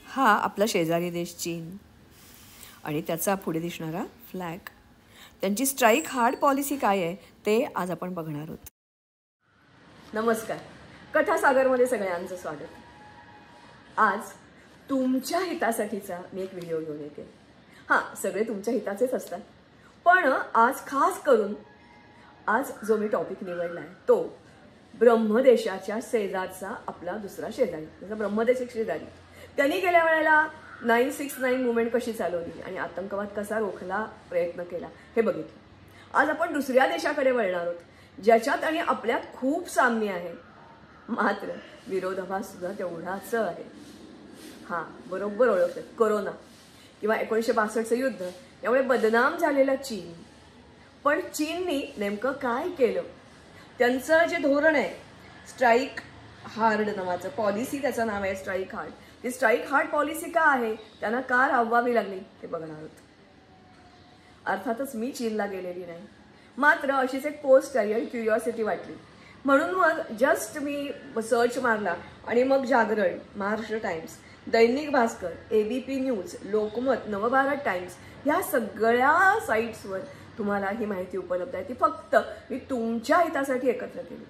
हा आपला शेजारी देश चीन आणि त्याचा पुढे दिसणारा फ्लॅग, त्यांची स्ट्राईक हार्ड पॉलिसी काय आहे ते आज आपण बघणार आहोत. नमस्कार, कथासागरमध्ये सगळ्यांचं स्वागत. आज तुमच्या हितासाठीचा मी एक व्हिडिओ घेऊन येते. हां, सगळे तुमच्या हिताचेच असतात, पण आज खास करून आज जो मी टॉपिक निवडला आहे तो ब्रह्मदेशाच्या शेजारचा आपला दुसरा शेजारी, जसं ब्रह्मदेश एक शेजारी, त्यांनी गेल्या वेळेला 969 मुवमेंट कशी चालवली आणि आतंकवाद कसा रोखला प्रयत्न केला हे बघितलं. आज आपण दुसऱ्या देशाकडे वळणार आहोत ज्याच्यात आणि आपल्यात खूप साम्य आहे, मात्र विरोधाभास सुद्धा तेवढाच आहे. हां, बरोबर ओळखलं, कोरोना किंवा 1962चं युद्ध यामुळे बदनाम झालेला चीन. पण चीननी नेमकं काय केलं? त्यांचं जे धोरण आहे स्ट्राईक हार्ड नावाचं पॉलिसी, त्याचं नाव आहे स्ट्राईक हार्ड. ती स्ट्राईक हार्ड पॉलिसी का आहे, त्यांना का राबवावी लागली ते बघणार आहोत. अर्थातच मी चीनला गेलेली नाही, मात्र अशीच एक पोस्ट आली आणि क्युरिओसिटी वाटली म्हणून मग जस्ट मी सर्च मारला आणि मग जागरण, Maharashtra Times, Dainik Bhaskar, ABP news, Lokmat, Navbharat Times ह्या सगळ्या साईट्सवर तुम्हाला ही माहिती उपलब्ध आहे. ती फक्त मी तुमच्या हितासाठी एकत्र केली.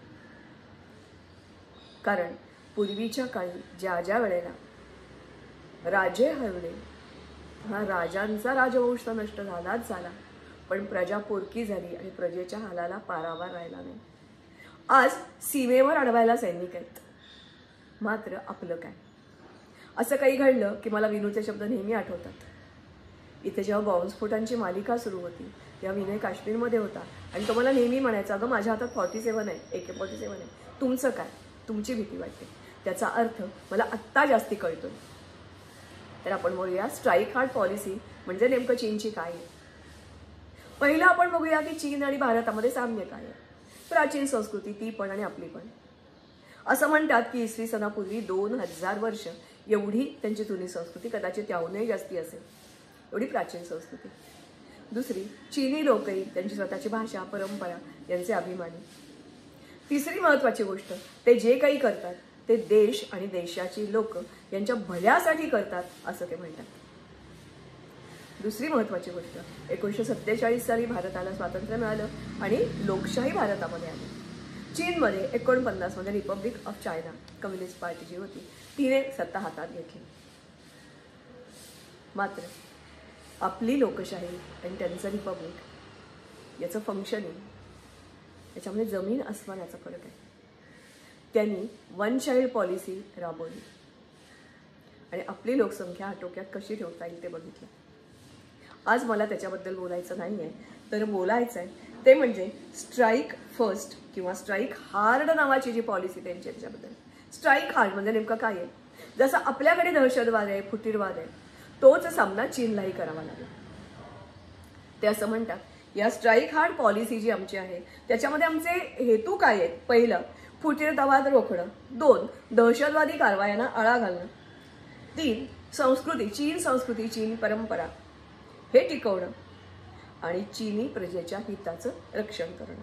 कारण पूर्वीच्या काळी ज्या ज्या वेळेला राजे हरले, हा राजांचा राजवंश तर नष्ट झालाच झाला, पण प्रजा पोरकी झाली आणि प्रजेच्या हालाला पारावार राहिला नाही. आज सीमेवर अडवायला सैनिक आहेत, मात्र आपलं काय? असं काही घडलं की मला विनूचे शब्द नेहमी आठवतात. इथे जेव्हा बॉम्बस्फोटांची मालिका सुरू होती तेव्हा विनय काश्मीरमध्ये होता आणि तो मला नेहमी म्हणायचा, अगं माझ्या हातात 47 आहे, AK-47 आहे, तुमचं काय? तुमची भीती वाटते. त्याचा अर्थ मला आत्ता जास्ती कळतोय. तर आपण बोलूया स्ट्राईक हार्ड पॉलिसी म्हणजे नेमकं चीनची काय आहे. पहिलं आपण बघूया की चीन आणि भारतामध्ये साम्य काय आहे. प्राचीन संस्कृती ती पण आणि आपली पण. असं म्हणतात की इसवी सनापूर्वी 2000 वर्ष एवढी त्यांची जुनी संस्कृती, कदाचित त्याहूनही जास्ती असेल, एवढी प्राचीन संस्कृती. दुसरी, चीनी लोकही त्यांची स्वतःची भाषा, परंपरा यांचे अभिमानी. तिसरी महत्वाची गोष्ट, ते जे काही करतात ते देश आणि देशाची लोक यांच्या भल्यासाठी करतात असं ते म्हणतात. दुसरी महत्वाची गोष्ट, 1947 साली भारताला स्वातंत्र्य मिळालं आणि लोकशाही भारतामध्ये आली. चीनमध्ये 49 मध्ये Republic of China Communist Party जी होती तिने सत्ता हातात घेतली. मात्र आपली लोकशाही आणि त्यांचं रिपब्लिक याचं फंक्शनिंग याच्यामध्ये जमीन आसमानाचा फरक आहे. त्यांनी वन चाइल्ड पॉलिसी राबवली आणि आपली लोकसंख्या आटोक्यात कशी ठेवता येईल ते बघितलं. आज मला त्याच्याबद्दल बोलायचं नाही आहे, तर बोलायचं आहे ते म्हणजे स्ट्राईक फर्स्ट किंवा स्ट्राईक हार्ड नावाची जी पॉलिसी त्यांची आहे त्याच्याबद्दल. स्ट्राईक हार्ड म्हणजे नेमकं काय आहे? जसं आपल्याकडे दहशतवाद आहे, फुटीरवाद आहे, तोच सामना चीनलाही करावा लागला. ते असं म्हणतात, या स्ट्राईक हार्ड पॉलिसी जी आमची आहे त्याच्यामध्ये आमचे हेतू काय आहेत? पहिलं, फुटीरवाद रोखणं. 2, दहशतवादी कारवायांना आळा घालणं. 3, संस्कृती, चीन संस्कृती, चीन परंपरा हे टिकवणं आणि चीनी प्रजेच्या हिताचं रक्षण करणं.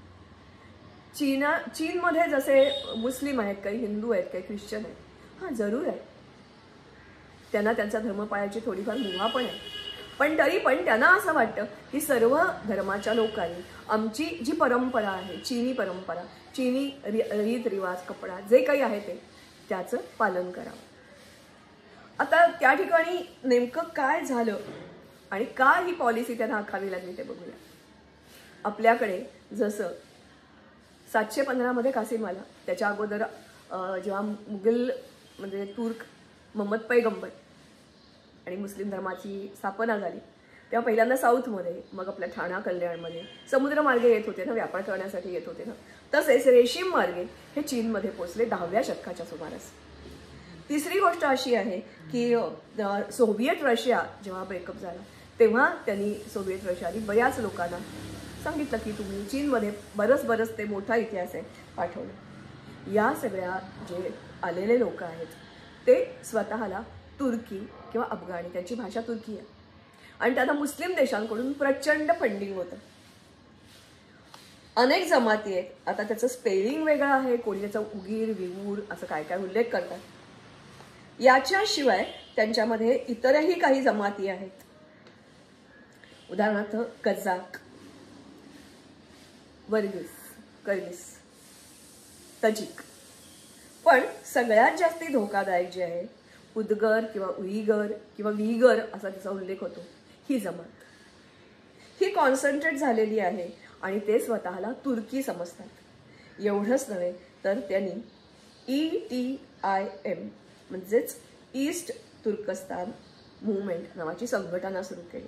चीनमध्ये जसे मुस्लिम आहेत, काही हिंदू आहेत, काही ख्रिश्चन आहेत, हां जरूर आहे, त्यांना त्यांचा धर्म पाळायची थोडीफार मुभा पण आहे, पण तरी पण त्यांना असं वाटतं की सर्व धर्माच्या लोकांनी आमची जी परंपरा आहे, चीनी परंपरा, चीनी रीतरिवाज, कपडा जे काही आहे ते त्याचं पालन करावं. आता त्या ठिकाणी नेमकं काय झालं आणि का ही पॉलिसी त्यांना आखावी लागली ते बघूया. आपल्याकडे जसं 715 मध्ये कासिम आला, त्याच्या अगोदर जेव्हा मुघल म्हणजे तुर्क मोहम्मद पैगंबर आणि मुस्लिम धर्माची स्थापना झाली तेव्हा पहिल्यांदा साऊथमध्ये, मग आपल्या ठाणा कल्याणमध्ये समुद्रमार्गे येत होते ना, व्यापार करण्यासाठी येत होते ना, तसेच रेशीम मार्गे हे चीनमध्ये पोचले 10व्या शतकाच्या सुमारास. तिसरी गोष्ट अशी आहे की सोव्हिएट रशिया जेव्हा ब्रेकअप झाला तेव्हा त्यांनी सोव्हिएट रशियाने बऱ्याच लोकांना सांगितलं की तुम्ही चीनमध्ये बरंच ते मोठा इतिहास आहे पाठवलं. या सगळ्या जे आलेले लोक आहेत ते स्वतःला तुर्की किंवा अफगाणी, त्यांची भाषा तुर्की आहे आणि त्यांना मुस्लिम देशांकडून प्रचंड फंडिंग होतं. अनेक जमाती आहेत. आता त्याचं स्पेलिंग वेगळं आहे, कोणी त्याचा उगीर विगूर असं काय काय उल्लेख करतात. याच्याशिवाय त्यांच्यामध्ये इतरही काही जमाती आहेत. उदाहरणार्थ कझाक, वर्गीस, कर्गिस, तजिक. पण सगळ्यात जास्ती धोकादायक जे आहे, उद्गर किंवा उईगर किंवा वीगर असा त्याचा उल्लेख होतो, ही जमात ही कॉन्सन्ट्रेट झालेली आहे आणि ते स्वतःला तुर्की समजतात. एवढंच नव्हे तर त्यांनी ETIM म्हणजेच ईस्ट तुर्कस्तान मुवमेंट नावाची संघटना सुरू केली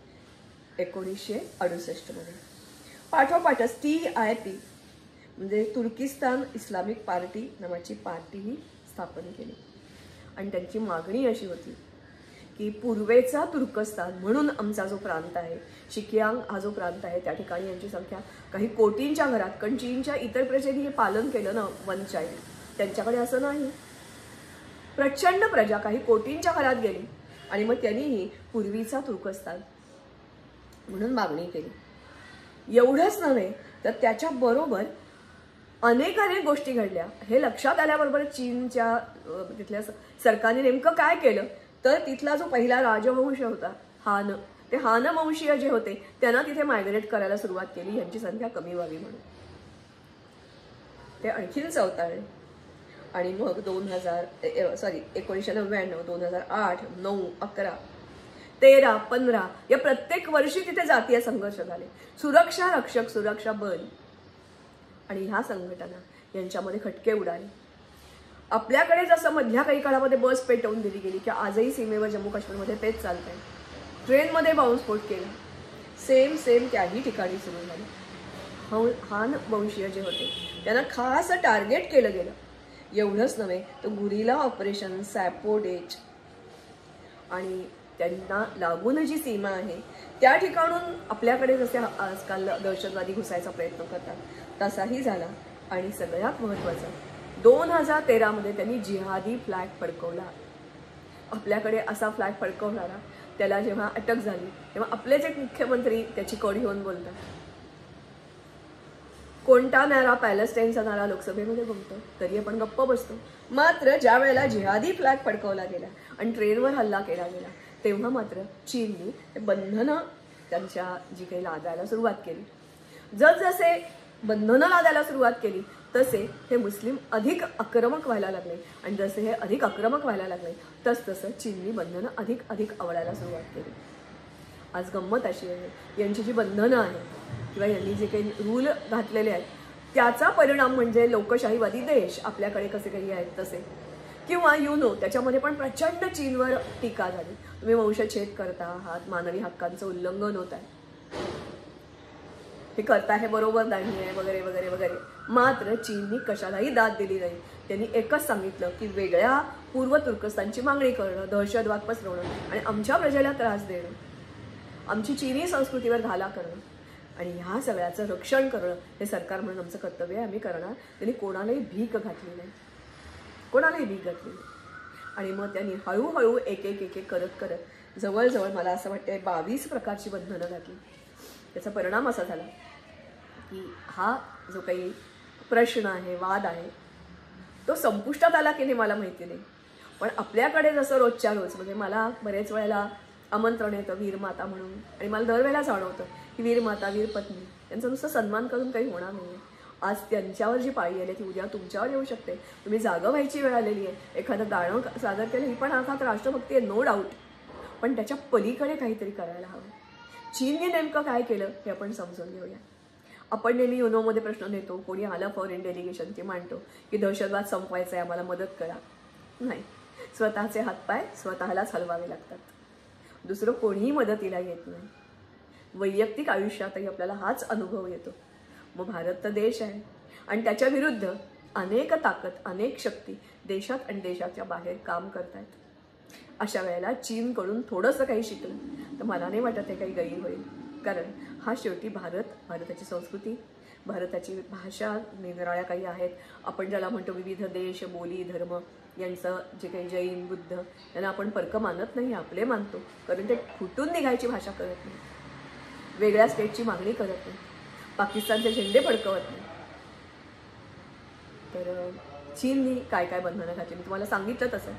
1968 मध्ये. पाठोपाठच TIP म्हणजे तुर्किस्तान इस्लामिक पार्टी नावाची पार्टीही स्थापन केली. आणि त्यांची मागणी अशी होती की पूर्वेचा तुर्कस्तान म्हणून आमचा जो प्रांत आहे, शिकियांग हा जो प्रांत आहे, त्या ठिकाणी यांची संख्या काही कोटींच्या घरात, कारण चीनच्या इतर प्रजेनी हे पालन केलं ना वन चाइल्ड, त्यांच्याकडे असं नाही. प्रचंड प्रजा काही कोटींच्या घरात गेली आणि मग त्यांनीही पूर्वीचा तुर्कस्तान म्हणून मागणी केली. एवढंच नव्हे तर त्याच्याबरोबर अनेक गोष्टी घडल्या. हे लक्षात आल्याबरोबर चीनच्या तिथल्या सरकारने नेमकं काय केलं तर तिथला जो पहिला राजवंश होता हान, ते हान वंशीय जे होते त्यांना तिथे मायग्रेट करायला सुरुवात केली, यांची संख्या कमी व्हावी म्हणून. ते आणखीन चवताळले आणि मग 1999, 2008, 9, 11, 13, 15 या प्रत्येक वर्षी तिथे जातीय संघर्ष झाले. सुरक्षा रक्षक, सुरक्षा बल आणि ह्या संघटना यांच्यामध्ये खटके उडाले. आपल्याकडे जसं मधल्या काही काळामध्ये बस पेटवून दिली गेली की आजही सीमेवर जम्मू काश्मीरमध्ये तेच चालतंय, ट्रेनमध्ये बॉम्बस्फोट केला, सेम त्याही ठिकाणी सुरू झालं. हान वंशीय जे होते त्यांना खास टार्गेट केलं गेलं. एवढंच नव्हे तर गुरिला ऑपरेशन, सॅपोडेज आणि त्यांना लागून जी सीमा आहे त्या ठिकाणून आपल्याकडे जसे आजकाल दहशतवादी घुसायचा प्रयत्न करतात तसाही झाला. आणि सगळ्यात महत्त्वाचं 2013 मध्ये त्यांनी जिहादी फ्लॅग फडकवला. आपल्याकडे असा फ्लॅग फडकवणारा त्याला जेव्हा अटक झाली तेव्हा आपलेच एक मुख्यमंत्री त्याची कड घेऊन बोलतात. कोणता नारा, पॅलेस्टाईनचा नारा लोकसभेमध्ये घुमतो तरी आपण गप्प बसतो. मात्र ज्या वेळेला जिहादी फ्लॅग फडकवला गेला आणि ट्रेनवर हल्ला केला गेला तेव्हा मात्र चीनने ते बंधनं त्यांच्या जी काही लादायला सुरुवात केली. जसजसे बंधनं लादायला सुरुवात केली तसे हे मुस्लिम अधिक आक्रमक व्हायला लागले आणि जसे हे अधिक आक्रमक व्हायला लागले तसतसं चीननी बंधनं अधिक आवडायला सुरुवात केली. आज गंमत अशी आहे, यांची जी बंधनं आहेत किंवा यांनी जे काही रूल घातलेले आहेत त्याचा परिणाम म्हणजे लोकशाहीवादी देश आपल्याकडे कसे काही आहेत तसे, किंवा त्याच्यामध्ये पण प्रचंड चीनवर टीका झाली. तुम्ही वंशछेद करता आहात, मानवी हक्कांचं उल्लंघन होत आहे, हे करता हे बरोबर नाही आहे वगैरे वगैरे वगैरे. मात्र चीननी कशालाही दाद दिली नाही. त्यांनी एकच सांगितलं की वेगळ्या पूर्व तुर्कस्तानची मागणी करणं, दहशतवाद पसरवणं आणि आमच्या प्रजेला त्रास देणं, आमची चीनी संस्कृतीवर घाला करणं आणि ह्या सगळ्याचं रक्षण करणं हे सरकार म्हणून आमचं कर्तव्य आहे, आम्ही करणार. त्यांनी कोणालाही भीक घातली नाही, कोणालाही भीक घातली नाही. आणि मग त्यांनी हळूहळू एक करत जवळजवळ मला असं वाटतं 22 प्रकारची बंधनं घातली. त्याचा परिणाम असा झाला की हा जो काही प्रश्न आहे, वाद आहे, तो संपुष्टात आला की नाही मला माहिती नाही. पण आपल्याकडे जसं रोजच्या रोज म्हणजे मला बरेच वेळेला आमंत्रण येतं वीरमाता म्हणून आणि मला दरवेळेला जाणवतं की वीरमाता, वीरपत्नी यांचा नुसतं सन्मान करून काही होणार नाही. आज त्यांच्यावर जी पाळी आली ती उद्या तुमच्यावर येऊ शकते. तुम्ही जागं व्हायची वेळ आलेली आहे. एखादं गाणं सादर केलं ही पण अर्थात राष्ट्रभक्ती आहे, नो डाऊट, पण त्याच्या पलीकडे काहीतरी करायला हवं. चीनने नेमकं काय केलं हे आपण समजून घेऊया. आपण नेहमी युनोमध्ये प्रश्न देतो, कोणी आलं फॉरेन डेलिगेशन की मांडतो की दहशतवाद संपवायचा आहे, आम्हाला मदत करा. नाही, स्वतःचे हातपाय स्वतःलाच हलवावे लागतात. दुसरं कोणीही मदतीला येत नाही. वैयक्तिक आयुष्यातही आपल्याला हाच अनुभव येतो. मग भारत तर देश आहे आणि त्याच्या विरुद्ध अनेक ताकद, अनेक शक्ती देशात आणि देशाच्या बाहेर काम करतायत. अशा वेळेला चीनकडून थोडंसं काही शिकलं तर मला नाही वाटत हे काही गैर होईल. कारण हा शेवटी भारताची संस्कृती, भारताची भाषा, निराळ्या काही आहेत. आपण ज्याला म्हणतो विविध देश, बोली, धर्म यांचं जे काही जैन, बुद्ध यांना आपण परक मानत नाही, आपले मानतो. कारण ते फुटून निघायची भाषा करत नाही, वेगळ्या स्टेटची मागणी करत नाही, पाकिस्तानचे झेंडे फडकवत नाही. तर चीननी काय काय बंधनं घातली मी तुम्हाला सांगितलं तसं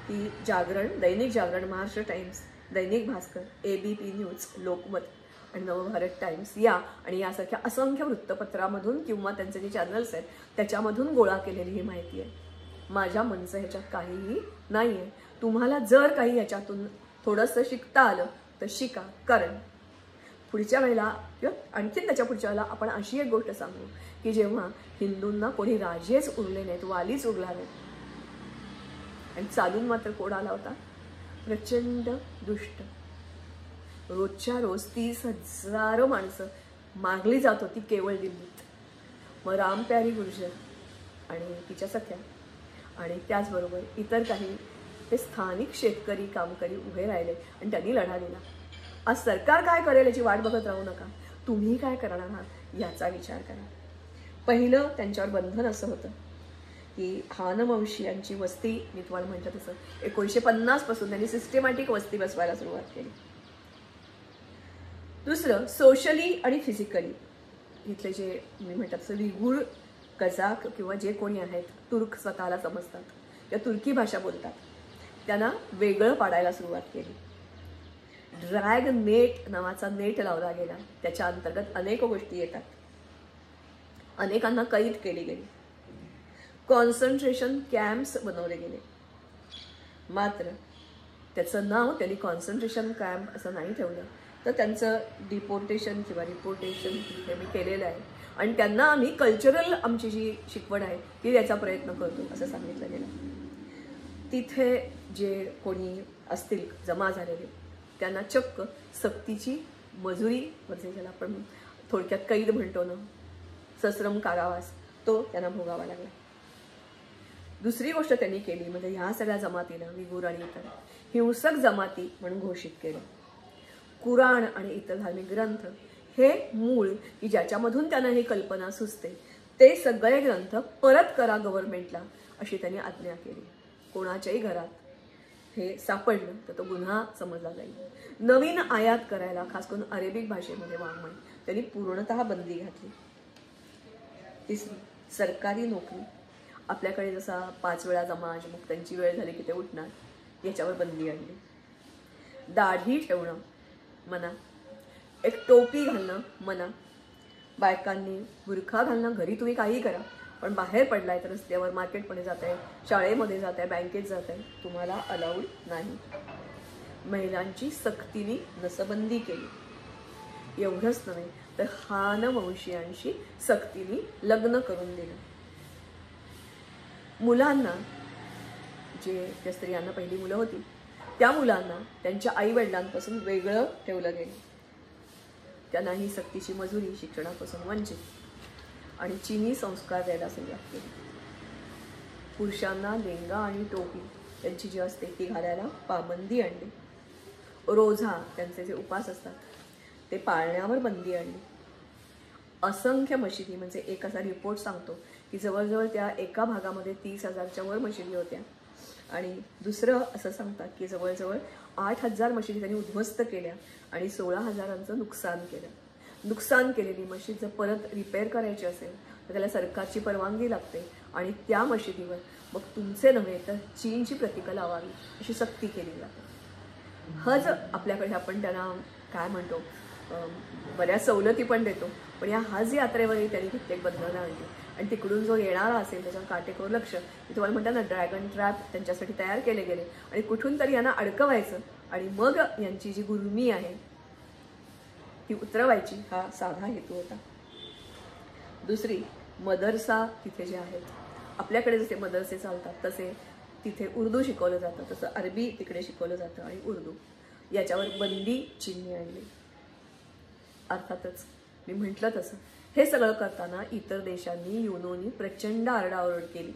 की जागरण, Dainik Jagran, Maharashtra Times, Dainik Bhaskar, ABP news, Lokmat आणि नवभारत टाइम्स या आणि यासारख्या असंख्य वृत्तपत्रामधून किंवा त्यांचे जे चॅनल्स आहेत त्याच्यामधून गोळा केलेली ही माहिती आहे. माझ्या मनचं ह्याच्यात काहीही नाही आहे. तुम्हाला जर काही ह्याच्यातून थोडंसं शिकता आलं तर शिका, कारण पुढच्या वेळेला किंवा आणखीन त्याच्या पुढच्या वेळेला आपण अशी एक गोष्ट सांगू की जेव्हा हिंदूंना कोणी राजेच उरले नाहीत, वालीच उरला नाहीत, आणि चालून मात्र कोण आला होता? प्रचंड दुष्ट. रोजच्या रोज 30,000 माणसं मागली जात होती केवळ दिल्लीत. मग रामप्यारी गुर्जर आणि तिच्या सख्या आणि त्याचबरोबर इतर काही ते स्थानिक शेतकरी कामकरी उभे राहिले आणि त्यांनी लढा दिला. आज सरकार काय करेल याची वाट बघत राहू नका. तुम्ही काय करणार आहात याचा विचार करा. पहिलं त्यांच्यावर बंधन असं होतं की हानवंशीयांची वस्ती, मी तुम्हाला म्हटलं तसं 1950 पासून त्यांनी सिस्टमॅटिक वस्ती बसवायला सुरुवात केली. दुसरं सोशली आणि फिजिकली इथले जे मी म्हटलं तसं विगुर, कझाक किंवा जे कोणी आहेत, तुर्क स्वतःला समजतात किंवा तुर्की भाषा बोलतात, त्यांना वेगळं पाडायला सुरुवात केली. ड्रॅग नेट नावाचा नेट लावला गेला. त्याच्या अंतर्गत अनेक गोष्टी येतात. अनेकांना कैद केली गेली. कॉन्सन्ट्रेशन कॅम्प्स बनवले गेले. मात्र त्याचं नाव त्यांनी कॉन्सन्ट्रेशन कॅम्प असं नाही ठेवलं, तर त्यांचं डिपोर्टेशन किंवा रिपोर्टेशन हे मी केलेलं आहे आणि त्यांना आम्ही कल्चरल आमची जी शिकवण आहे ती द्यायचा प्रयत्न करतो असं सांगितलं गेलं. तिथे जे कोणी असतील जमा झालेले त्यांना चक्क सक्तीची मजुरी, म्हणजे ज्याला आपण थोडक्यात कैद म्हणतो ना, सश्रम कारावास, तो त्यांना भोगावा लागला. दुसरी गोष्ट त्यांनी केली म्हणजे ह्या सगळ्या जमातीला, विगुर आणि इतर, हिंसक जमाती म्हणून घोषित केलं. कुराण आणि इतर धार्मिक ग्रंथ हे मूळ की ज्याच्यामधून त्यांना ही कल्पना सुचते ते सगळे ग्रंथ परत करा गव्हर्नमेंटला अशी त्यांनी आज्ञा केली. कोणाच्याही घरात हे सापडलं तर तो गुन्हा समजला जाईल. नवीन आयात करायला खास करून अरेबिक भाषेमध्ये वाङ्मय त्यांनी पूर्णतः बंदी घातली. तिसरी सरकारी नोकरी, आपल्याकडे जसा 5 वेळा जमाज, मग त्यांची वेळ झाली की ते उठणार, याच्यावर बंदी आणली. दाढी ठेवणं मना, एक टोपी घालणं मना. बायकांनी बुरखा घालणं, घरी तुम्ही काहीही करा, पण बाहेर पडलाय तर रस्त्यावर, मार्केटमध्ये जात आहे, शाळेमध्ये जात आहे, बँकेत जात आहे, तुम्हाला अलाउड नाही. महिलांची सक्तीने नसबंदी केली. एवढंच नव्हे तर हानवंशीयांशी सक्तीने लग्न करून दिलं. मुलांना, जे त्या स्त्रियांना पहिली मुलं होती त्या मुलांना त्यांच्या आई वडिलांपासून वेगळं ठेवलं गेलं. त्यांनाही सक्तीची मजुरी, शिक्षणापासून वंचित आणि चीनी संस्कार द्यायला सुरुवात केली. पुरुषांना लेंगा आणि टोपी त्यांची जी असते ती घालायला पाबंदी आणली. रोझा, त्यांचे जे उपास असतात ते पाळण्यावर बंदी आणली. असंख्य मशिदी, म्हणजे एक असा रिपोर्ट सांगतो की जवळजवळ त्या एका भागामध्ये 30,000च्या वर मशिदी होत्या आणि दुसरं असं सांगतात की जवळजवळ 8,000 मशिदी त्यांनी उद्ध्वस्त केल्या आणि 16,000चं नुकसान केलं. नुकसान केलेली मशीद जर परत रिपेअर करायची असेल तर त्याला सरकारची परवानगी लागते आणि त्या मशिदीवर मग तुमचे नव्हे तर चीनची प्रतिका लावावी अशी सक्ती केली जाते. हज, आपल्याकडे आपण त्यांना काय म्हणतो, बऱ्याच सवलती पण देतो, पण या हज यात्रेवरही त्यांनी कित्येक बंधनं आणली आणि तिकडून जो येणारा असेल त्याच्या काटेकोर लक्ष, मी तुम्हाला म्हणता ना, ड्रॅगन ट्रॅप त्यांच्यासाठी तयार केले गेले आणि कुठून तरी यांना अडकवायचं आणि मग यांची जी गुर्मी आहे ती उतरवायची, हा साधा हेतू होता. दुसरी, मदरसा तिथे जे आहेत, आपल्याकडे जसे मदरसे चालतात तसे तिथे उर्दू शिकवलं जातं, तसं अरबी तिकडे शिकवलं जातं आणि उर्दू, याच्यावर बंदी चीनने आणली. अर्थातच मी म्हटलं तसं हे सगळं करताना इतर देशांनी, युनोनी प्रचंड आरडाओरड केली.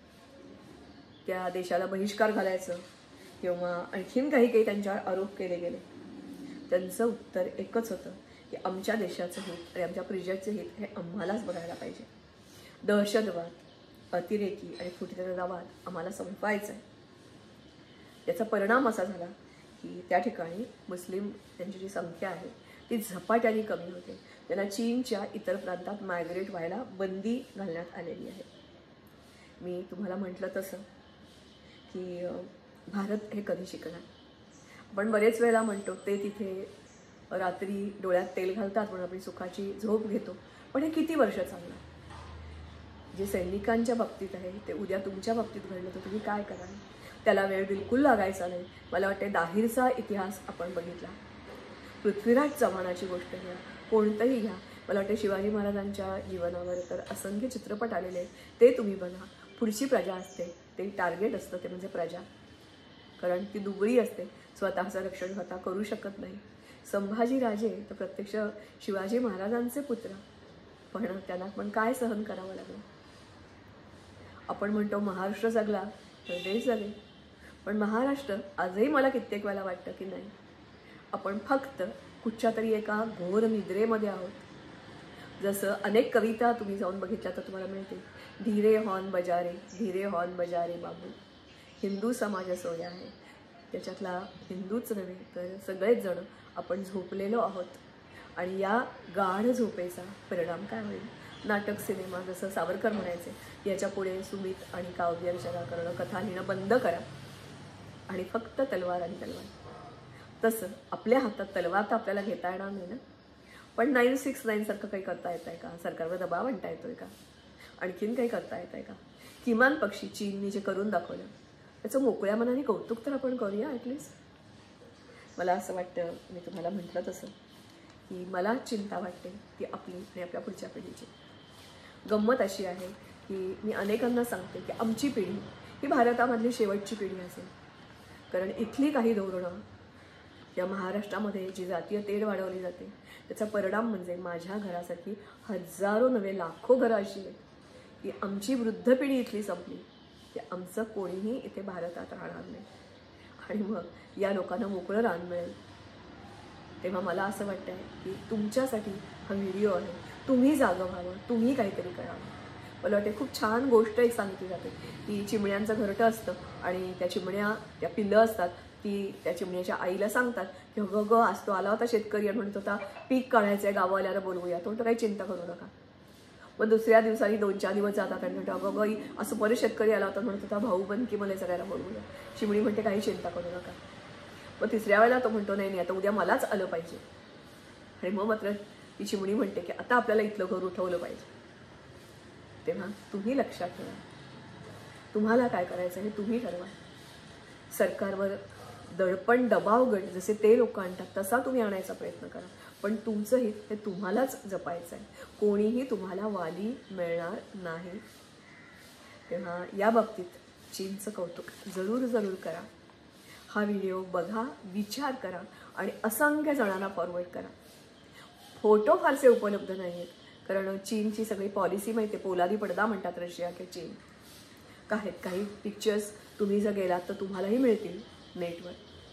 त्या देशाला बहिष्कार घालायचं किंवा आणखीन काही त्यांच्यावर आरोप केले गेले. त्यांचं उत्तर एकच होतं की आमच्या देशाचं हित आणि आमच्या प्रजेचं हित हे आम्हालाच बघायला पाहिजे. दहशतवाद, अतिरेकी आणि फुटीरतावाद आम्हाला संपवायचा आहे. याचा परिणाम असा झाला की त्या ठिकाणी मुस्लिम त्यांची जी संख्या आहे ती झपाट्याने कमी होते. त्यांना चीनच्या इतर प्रांतात मायग्रेट व्हायला बंदी घालण्यात आलेली आहे. मी तुम्हाला म्हटलं तसं की भारत हे कधी शिकणार. आपण बरेच वेळेला म्हणतो ते तिथे रात्री डोळ्यात तेल घालतात म्हणून आपण सुखाची झोप घेतो, पण हे किती वर्ष चालणार. जे सैनिकांच्या बाबतीत आहे ते उद्या तुमच्या बाबतीत घडलं तर तुम्ही काय कराल. त्याला वेळ बिलकुल लागायचा नाही. मला वाटते दाहिरचा इतिहास आपण बघितला, पृथ्वीराज चव्हाणाची गोष्ट घ्या, कोणतंही घ्या. मला वाटते शिवाजी महाराजांच्या जीवनावर तर असंख्य चित्रपट आलेले आहेत, ते तुम्ही बघा. पुढची प्रजा असते, ते टार्गेट असतं, ते म्हणजे प्रजा, कारण ती दुबळी असते, स्वतःचं रक्षण स्वतः करू शकत नाही. संभाजीराजे तर प्रत्यक्ष शिवाजी महाराजांचे पुत्र, पण त्यांना पण काय सहन करावं लागलं. आपण म्हणतो महाराष्ट्र जगला तर देश जगेल, पण महाराष्ट्र आजही मला कित्येक वेळेला वाटतं की नाही, आपण फक्त कुठच्या तरी एका घोर निद्रेमध्ये आहोत. जसं अनेक कविता तुम्ही जाऊन बघितल्या तर तुम्हाला मिळतील. धीरे हॉर्न बजारे, धीरे हॉर्न बजारे बाबू, हिंदू समाज सोया आहे. त्याच्यातला हिंदूच नव्हे तर सगळेच जण आपण झोपलेलो आहोत. आणि या गाढ झोपेचा परिणाम काय होईल. नाटक, सिनेमा, जसं सावरकर म्हणायचे, याच्या पुढे सुमित आणि काव्यरचना करणं, कथा लिहिणं बंद करा आणि फक्त तलवार आणि तलवार. तसं आपल्या हातात तलवार तर आपल्याला घेता येणार नाही ना, पण 969 सारखं काही करता येत आहे का. सरकारवर दबाव आणता येतोय का, आणखीन काही करता येत आहे का. किमान पक्षी चीनने जे करून दाखवलं त्याचं मोकळ्या मनाने कौतुक तर आपण करूया ॲटलिस्ट. मला असं वाटतं, मी तुम्हाला म्हटलं तसं, की मला चिंता वाटते ती आपली आणि आपल्या पुढच्या पिढीची. गंमत अशी आहे की मी अनेकांना सांगते की आमची पिढी ही भारतामधली शेवटची पिढी असेल, कारण इथली काही धोरणं या महाराष्ट्रामध्ये जी जातीय तेढ वाढवली जाते त्याचा परिणाम म्हणजे माझ्या घरासाठी हजारो नव्हे लाखो घरं अशी आहेत की आमची वृद्ध पिढी इथली संपली की आमचं कोणीही इथे भारतात राहणार नाही आणि मग या लोकांना मोकळं रान मिळेल. तेव्हा मला असं वाटतं आहे की तुमच्यासाठी हा व्हिडिओ आहे, तुम्ही जागं व्हावं, तुम्ही काहीतरी करावं. मला वाटते खूप छान गोष्ट एक सांगितली जाते की चिमण्यांचं घरटं असतं आणि त्या चिमण्या, त्या पिल्लं असतात, ती त्या चिमण्याच्या आईला सांगतात की अगं गं आज तो आला होता शेतकरी आणि म्हणत होता पीक काढायचं आहे, गावं आल्याला बोलवूया. तो म्हणतो काही चिंता करू नका. मग दुसऱ्या दिवसांनी 2-4 दिवस जातात आणि म्हणतो अगं गं असं बरेच शेतकरी आला होता, म्हणत होता भाऊ बन की मला सगळ्याला बोलवूया. चिमणी म्हणते काही चिंता करू नका. मग तिसऱ्या वेळेला तो म्हणतो नाही नाही आता उद्या मलाच आलं पाहिजे. आणि मग मात्र ती चिमणी म्हणते की आता आपल्याला इथलं घर उठवलं पाहिजे. तेव्हा तुम्ही लक्षात ठेवा, तुम्हाला काय करायचं हे तुम्ही ठरवा. सरकारवर दडपण, दबाव गट जसे ते लोक आणतात तसा तुम्ही आणायचा प्रयत्न करा, पण तुमचं हित हे तुम्हालाच जपायचं आहे. कोणीही तुम्हाला वाली मिळणार नाही. तेव्हा या बाबतीत चीनचं कौतुक जरूर जरूर करा. हा व्हिडिओ बघा, विचार करा आणि असंख्य जणांना फॉरवर्ड करा. फोटो फारसे उपलब्ध नाही आहेत, कारण चीनची सगळी पॉलिसी माहिती आहे, पोलादी पडदा म्हणतात रशिया की चीन. काही पिक्चर्स तुम्ही जर गेलात तर तुम्हालाही मिळतील नेटवर.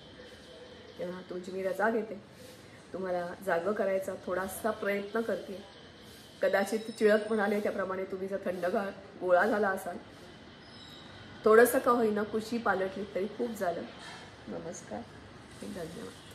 तेव्हा तुमची मी रजा घेते. तुम्हाला जागं करायचा थोडासा प्रयत्न करते. कदाचित चिळक म्हणाले त्याप्रमाणे तुम्ही जर थंडगार गोळा झाला असाल, थोडंसं का होईना कुशी पालटली तरी खूप झालं. नमस्कार, धन्यवाद.